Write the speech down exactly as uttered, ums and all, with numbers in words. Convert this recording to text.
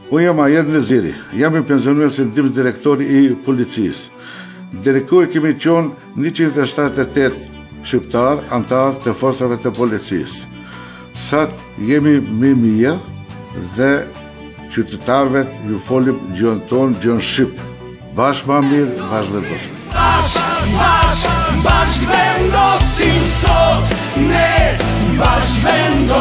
Unë jam Ajet Neziri, jam i pensionuar si ndihmës direktori i policisë. Deri këtu kemi qenë njëqind e shtatëdhjetë e tetë shqiptar, antar të forcave të policisë. Sot jemi me mija dhe qytetarëve ju folim gjuhën tonë, gjuhën shqip. Bashkë ma mirë, bashkë vendosim. Bashkë, bashkë, bashkë vendosim sot, ne bashkë vendosim.